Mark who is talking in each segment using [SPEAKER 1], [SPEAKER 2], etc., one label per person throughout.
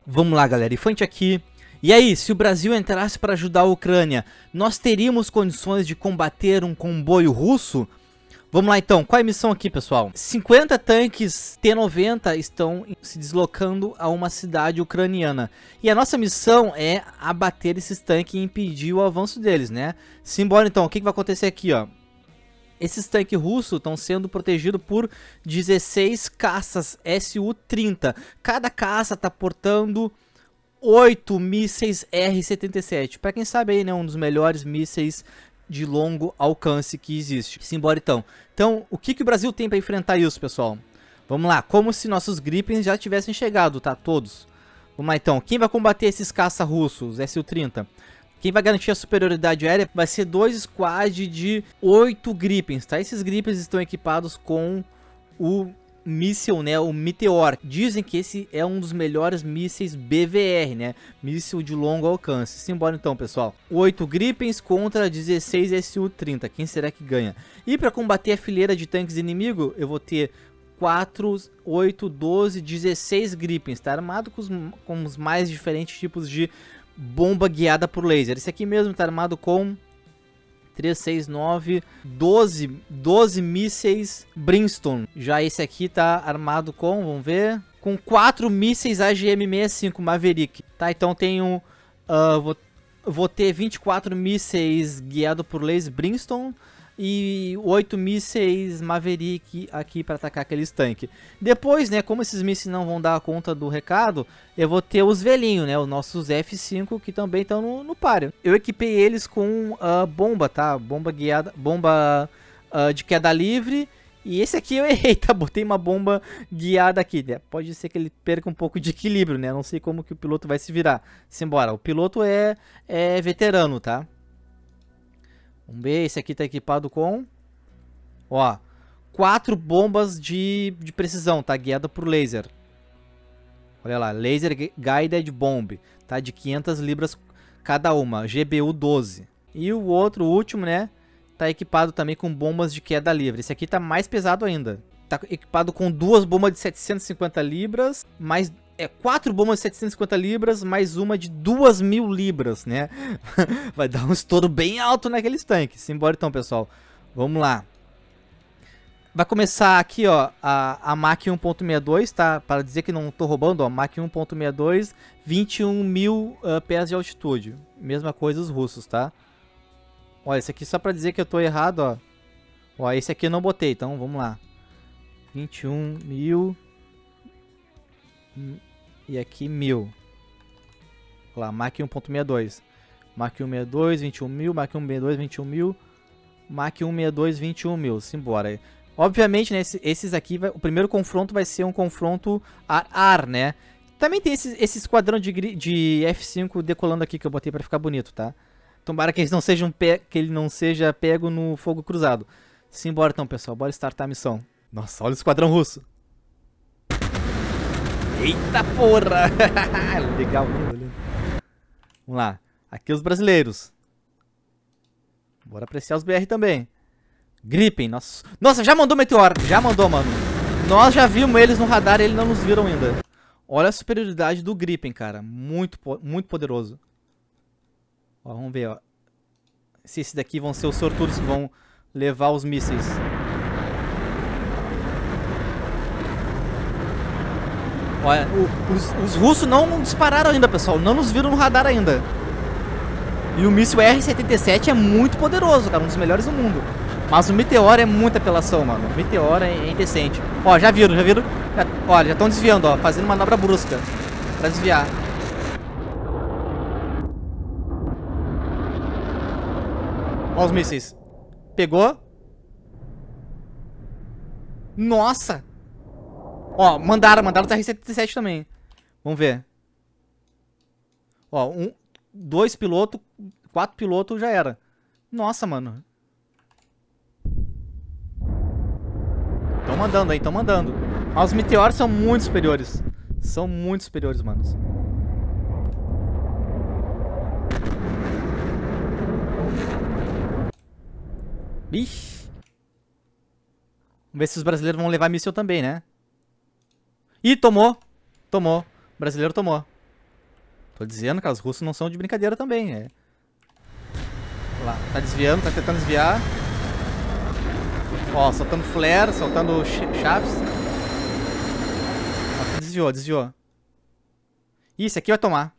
[SPEAKER 1] Vamos lá, galera, Infante aqui. E aí, se o Brasil entrasse para ajudar a Ucrânia, nós teríamos condições de combater um comboio russo? Vamos lá então, qual é a missão aqui, pessoal? 50 tanques T-90 estão se deslocando a uma cidade ucraniana. E a nossa missão é abater esses tanques e impedir o avanço deles, né? Simbora então, o que vai acontecer aqui, ó? Esses tanques russos estão sendo protegidos por 16 caças Su-30. Cada caça está portando 8 mísseis R-77. Para quem sabe aí, né, um dos melhores mísseis de longo alcance que existe. Simbora então. Então, o que o Brasil tem para enfrentar isso, pessoal? Vamos lá, como se nossos Gripens já tivessem chegado, tá? Todos. Vamos lá então, quem vai combater esses caça russos, Su-30? Quem vai garantir a superioridade aérea vai ser 2 squads de 8 Gripens, tá? Esses Gripens estão equipados com o míssil, né? O Meteor. Dizem que esse é um dos melhores mísseis BVR, né? Míssil de longo alcance. Simbora então, pessoal. 8 Gripens contra 16 Su-30. Quem será que ganha? E para combater a fileira de tanques inimigo, eu vou ter 4, 8, 12, 16 Gripens, tá? Armado com os mais diferentes tipos de bomba guiada por laser. Esse aqui mesmo tá armado com 3, 6, 9, 12 mísseis Brimstone. Já esse aqui tá armado com, vamos ver, com 4 mísseis AGM-65 Maverick. Tá, então tenho, vou ter 24 mísseis guiado por laser Brimstone e 8 mísseis Maverick aqui para atacar aqueles tanques. Depois, né, como esses mísseis não vão dar conta do recado, eu vou ter os velhinhos, né, os nossos F5 que também estão no páreo. Eu equipei eles com bomba, tá? Bomba guiada, bomba de queda livre. E esse aqui eu errei, tá? Botei uma bomba guiada aqui, né? Pode ser que ele perca um pouco de equilíbrio, né? Não sei como que o piloto vai se virar. Simbora, o piloto é veterano, tá? Vamos ver, esse aqui tá equipado com, ó, 4 bombas de precisão, tá? Guiada por laser. Olha lá, Laser Guided Bomb, tá? De 500 libras cada uma, GBU 12. E o outro, o último, né? Tá equipado também com bombas de queda livre. Esse aqui tá mais pesado ainda. Tá equipado com 2 bombas de 750 libras, mais 4 bombas de 750 libras, mais uma de 2.000 libras, né? Vai dar um estouro bem alto naqueles tanques. Simbora então, pessoal. Vamos lá. Vai começar aqui, ó, a Mach 1.62, tá? Para dizer que não tô roubando, ó, Mach 1.62, 21.000 pés de altitude. Mesma coisa os russos, tá? Olha, esse aqui só para dizer que eu tô errado, ó. Ó, esse aqui eu não botei, então vamos lá. 21.000 e aqui 1.000. Olha lá, Mach 1.62. Mach 1.62, 21.000, Mach 1.62, 21.000, Mach 1.62, 21.000. Simbora. Obviamente, né, esses aqui, o primeiro confronto vai ser um confronto ar-ar, né? Também tem esse esquadrão de F5 decolando aqui que eu botei pra ficar bonito, tá? Tomara que eles não sejam que ele não seja pego no fogo cruzado. Simbora então, pessoal. Bora startar a missão. Nossa, olha o esquadrão russo. Eita porra! Legal, lindo. Vamos lá. Aqui os brasileiros. Bora apreciar os BR também. Gripen, nossa, já mandou Meteor. Já mandou, mano. Nós já vimos eles no radar e eles não nos viram ainda. Olha a superioridade do Gripen, cara. Muito poderoso. Ó, vamos ver, ó. Se esses daqui vão ser os sortudos que vão levar os mísseis. Olha, os russos não dispararam ainda, pessoal. Não nos viram no radar ainda. E o míssil R-77 é muito poderoso, cara. Um dos melhores do mundo. Mas o Meteor é muita apelação, mano. O Meteor é indecente. Ó, já viram? Olha, já estão desviando, ó. Fazendo manobra brusca pra desviar. Ó os mísseis. Pegou. Nossa! Ó, mandaram os R-77 também. Vamos ver. Ó, 2 pilotos, 4 pilotos já era. Nossa, mano. Estão mandando aí, estão mandando. Mas os meteoros são muito superiores. São muito superiores, manos. Ixi. Vamos ver se os brasileiros vão levar míssil também, né? Ih, tomou. Tomou. O brasileiro tomou. Tô dizendo que os russos não são de brincadeira também, é. Olha lá, tá desviando, tá tentando desviar. Ó, soltando flare, soltando chaves. Ó, desviou, desviou. Ih, esse aqui vai tomar.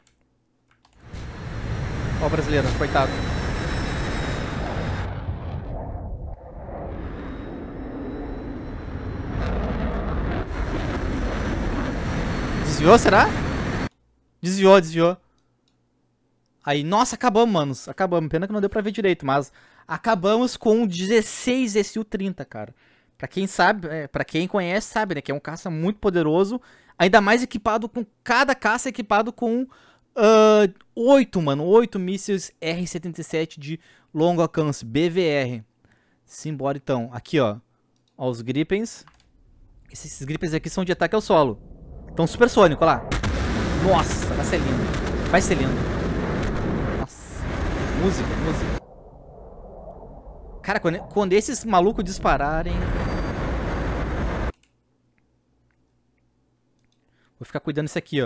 [SPEAKER 1] Ó o brasileiro, coitado. Desviou, será? Desviou, desviou. Aí, nossa, acabamos, manos. Acabamos. Pena que não deu pra ver direito, mas acabamos com 16 Su-30, cara. Pra quem sabe, pra quem conhece, sabe, né? Que é um caça muito poderoso. Ainda mais equipado com... Cada caça equipado com 8, mano. 8 mísseis R-77 de longo alcance. BVR. Simbora, então. Aqui, ó. Ó os Gripens. Esses Gripens aqui são de ataque ao solo. Então, supersônico, olha lá. Nossa, vai ser lindo. Vai ser lindo. Nossa. Música, música. Cara, quando esses malucos dispararem... Vou ficar cuidando disso aqui, ó.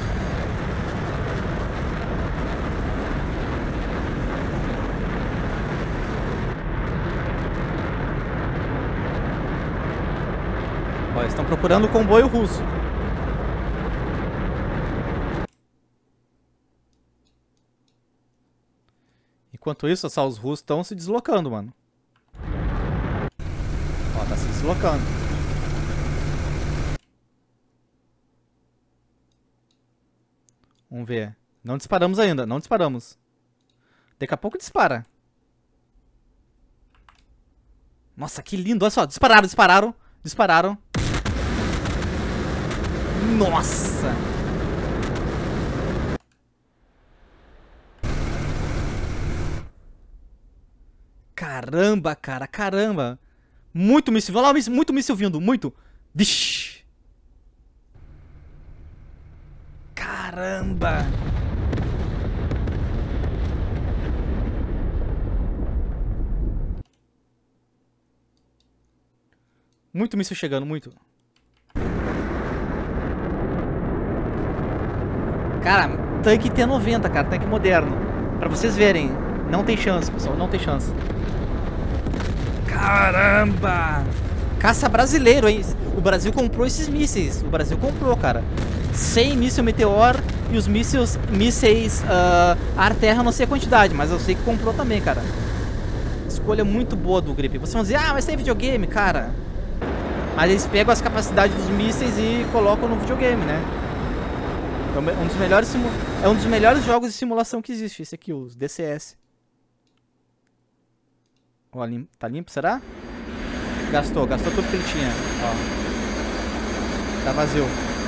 [SPEAKER 1] Ó, eles estão procurando o comboio russo. Enquanto isso, só os russos estão se deslocando, mano. Ó, tá se deslocando. Vamos ver. Não disparamos ainda, não disparamos. Daqui a pouco dispara. Nossa, que lindo. Olha só, dispararam, dispararam. Dispararam. Nossa. Caramba, cara, caramba. Muito míssil, olha lá, muito míssil vindo, muito. Vixe. Caramba. Muito míssil chegando, muito. Cara, tanque T-90, cara, tanque moderno. Pra vocês verem, não tem chance, pessoal, não tem chance. Caramba! Caça brasileiro, hein? O Brasil comprou esses mísseis. O Brasil comprou, cara. 100 míssil Meteor e os mísseis ar-terra, não sei a quantidade, mas eu sei que comprou também, cara. Escolha muito boa do Grip. Vocês vão dizer, ah, mas tem videogame, cara. Mas eles pegam as capacidades dos mísseis e colocam no videogame, né? Então, é um dos melhores jogos de simulação que existe, esse aqui, os DCS. Ó, tá limpo, será? Gastou tudo que ele tinha. Ó. Tá vazio.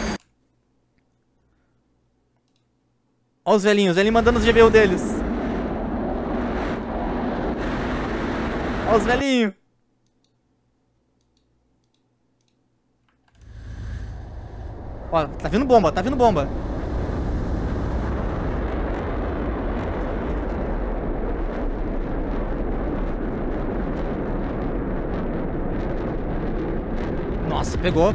[SPEAKER 1] Ó os velhinhos mandando os GBU deles. Ó os velhinhos. Ó, tá vindo bomba, tá vindo bomba. Nossa, pegou.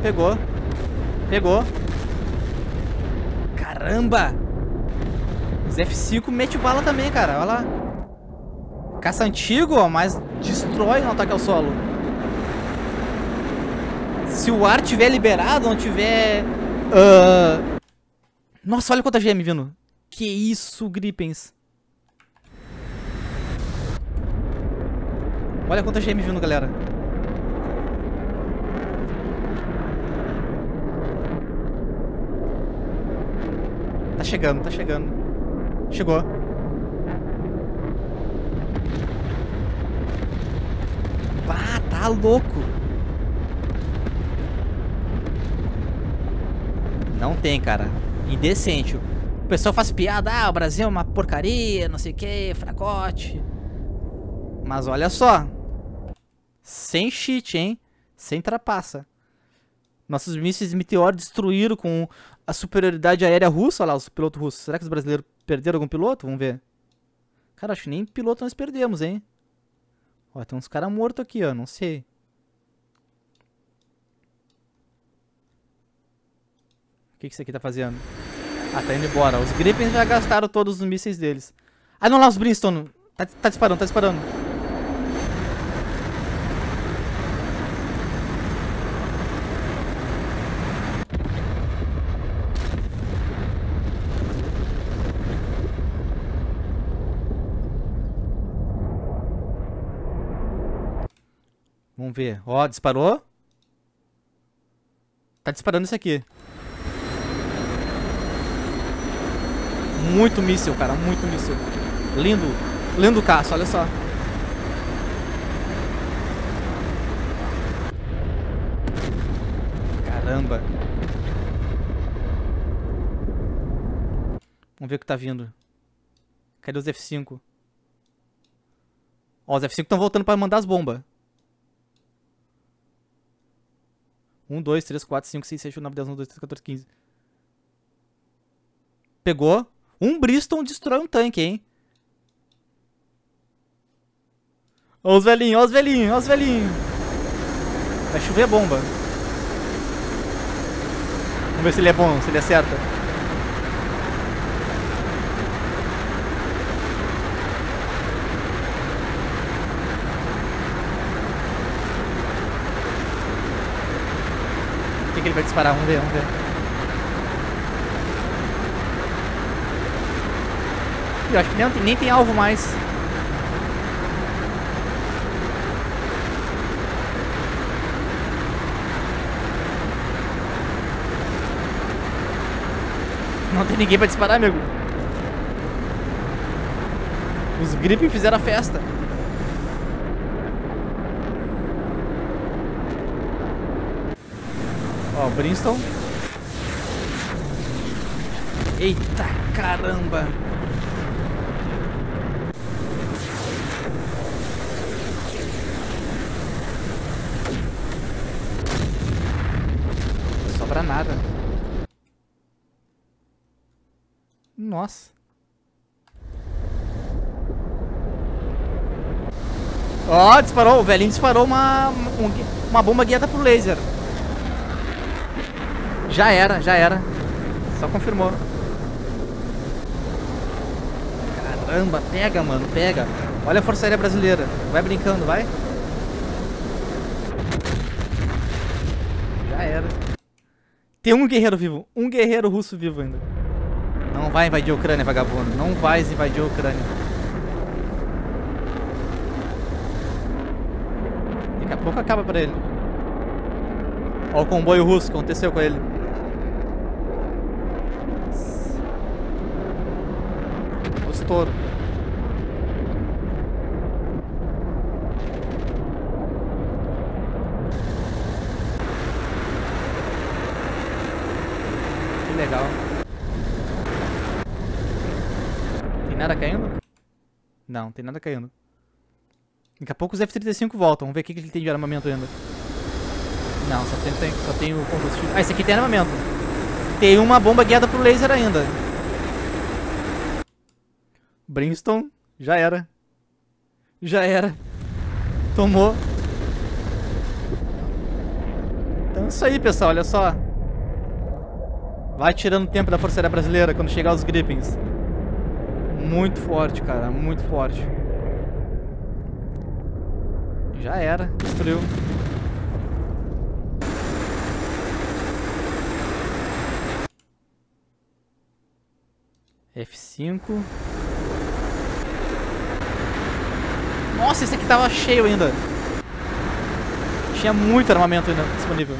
[SPEAKER 1] Caramba! Os F5 mete bala também, cara. Olha lá. Caça antigo, ó, mas destrói no ataque ao solo. Se o ar tiver liberado, não tiver... Nossa, olha quanta GM vindo. Que isso, Gripens. Olha quanta GM vindo, galera. Tá chegando. Chegou. Ah, tá louco. Não tem, cara. Indecente. O pessoal faz piada, ah, o Brasil é uma porcaria, não sei o que, fracote. Mas olha só. Sem cheat, hein? Sem trapaça. Nossos mísseis Meteor destruíram com a superioridade aérea russa. Olha lá, os pilotos russos. Será que os brasileiros perderam algum piloto? Vamos ver. Cara, acho que nem piloto nós perdemos, hein? Ó, tem uns caras mortos aqui, ó. Não sei. O que isso aqui tá fazendo? Ah, tá indo embora. Os Gripens já gastaram todos os mísseis deles. Ah, não, lá os Brimstone. Tá disparando, tá disparando. Vamos ver. Ó, disparou. Tá disparando isso aqui. Muito míssil, cara. Muito míssil. Lindo. Lindo caça, olha só. Caramba. Vamos ver o que tá vindo. Cadê os F5? Ó, os F5 estão voltando pra mandar as bombas. 1, 2, 3, 4, 5, 6, 7, 8, 9, 10, 11, 12, 13, 14, 15. Pegou. Um Brimstone destrói um tanque, hein? Ó os velhinhos, ó os velhinhos, ó os velhinhos. Vai chover bomba. Vamos ver se ele é bom, se ele acerta. O que ele vai disparar? Vamos ver, vamos ver. Eu acho que nem tem alvo mais. Não tem ninguém pra disparar, amigo. Os Gripen fizeram a festa. Ó, Brimstone. Eita caramba. Não sobra nada. Nossa. Ó, disparou. O velhinho disparou uma bomba guiada pro laser. Já era, já era. Só confirmou. Caramba, pega, mano, pega. Olha a Força Aérea Brasileira. Vai brincando, vai. Já era. Tem um guerreiro vivo. Um guerreiro russo vivo ainda. Não vai invadir a Ucrânia, vagabundo. Não vai invadir a Ucrânia. Daqui a pouco acaba pra ele. Olha o comboio russo, o que aconteceu com ele. O estouro. Que legal. Tem nada caindo? Não, tem nada caindo. Daqui a pouco os F-35 voltam. Vamos ver o que ele tem de armamento ainda. Não, só tem o combustível. Ah, esse aqui tem armamento. Tem uma bomba guiada pro laser ainda. Brimstone, já era. Já era. Tomou. Então é isso aí, pessoal, olha só. Vai tirando tempo da Força Aérea Brasileira quando chegar os Gripens. Muito forte, cara, muito forte. Já era, destruiu. F5. Nossa, esse aqui tava cheio ainda. Tinha muito armamento ainda disponível.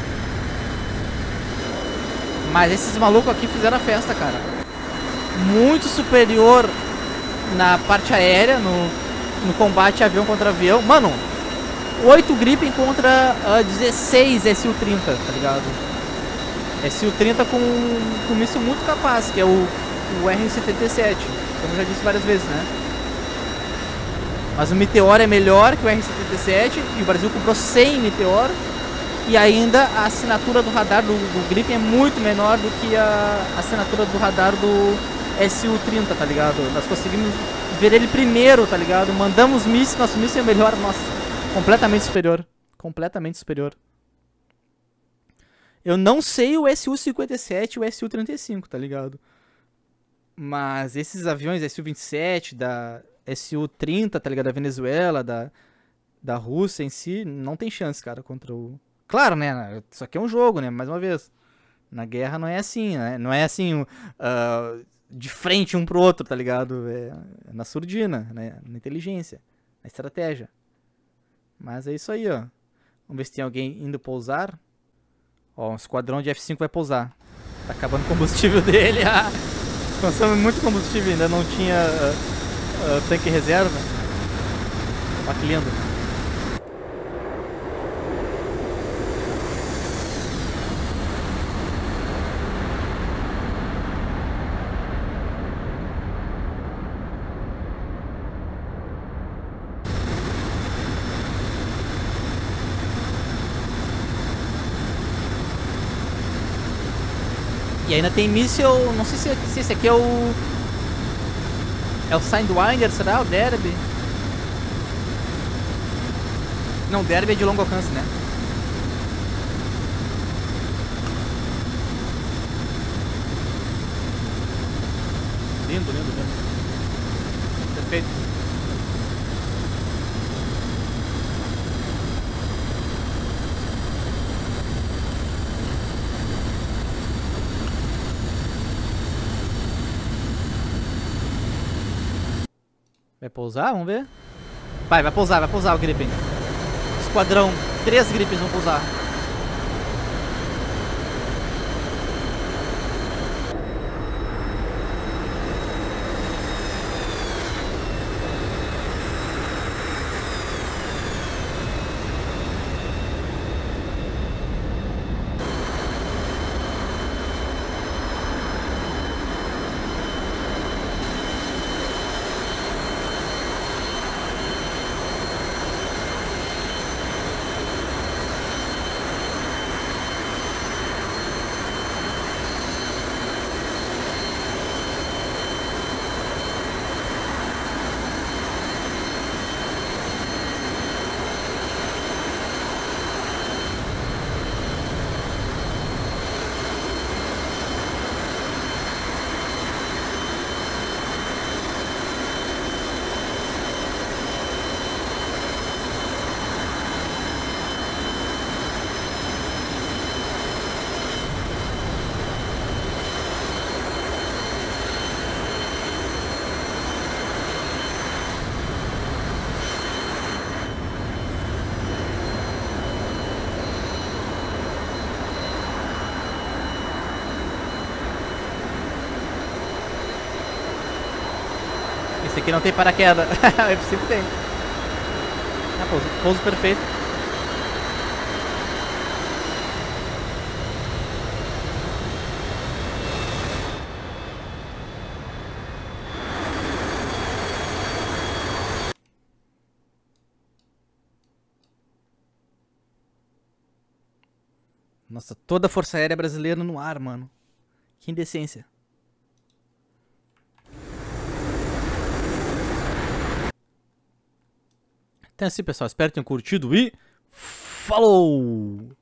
[SPEAKER 1] Mas esses malucos aqui fizeram a festa, cara. Muito superior na parte aérea, no combate avião contra avião. Mano, 8 Gripen contra 16 Su-30, tá ligado? Su-30 com um míssil muito capaz, que é o R-77, como eu já disse várias vezes, né? Mas o Meteor é melhor que o R-77 e o Brasil comprou 100 Meteor. E ainda a assinatura do radar do Gripen é muito menor do que a assinatura do radar do Su-30, tá ligado? Nós conseguimos ver ele primeiro, tá ligado? Mandamos míssil, nosso míssil é melhor, nossa, completamente superior. Completamente superior. Eu não sei o Su-57 e o Su-35, tá ligado? Mas esses aviões, Su-27, da Su-30, tá ligado? Da Venezuela, da Rússia em si, não tem chance, cara, contra o... Claro, né? Isso aqui é um jogo, né? Mais uma vez. Na guerra não é assim, né? Não é assim, de frente um pro outro, tá ligado? É na surdina, né? Na inteligência, na estratégia. Mas é isso aí, ó. Vamos ver se tem alguém indo pousar. Ó, um esquadrão de F5 vai pousar. Tá acabando o combustível dele. Consome muito combustível, ainda não tinha tanque reserva. Olha que lindo. E ainda tem míssil, não sei se esse aqui é o... É o Sidewinder, será? O Derby? Não, o Derby é de longo alcance, né? Lindo, lindo, lindo. Perfeito. Vai pousar? Vamos ver. Vai pousar o Gripen. Esquadrão, 3 Gripens vão pousar. Esse aqui não tem paraquedas. O F5 tem. Pouso perfeito. Nossa, toda a Força Aérea Brasileira no ar, mano. Que indecência. Então é assim, pessoal. Espero que tenham curtido e... Falou!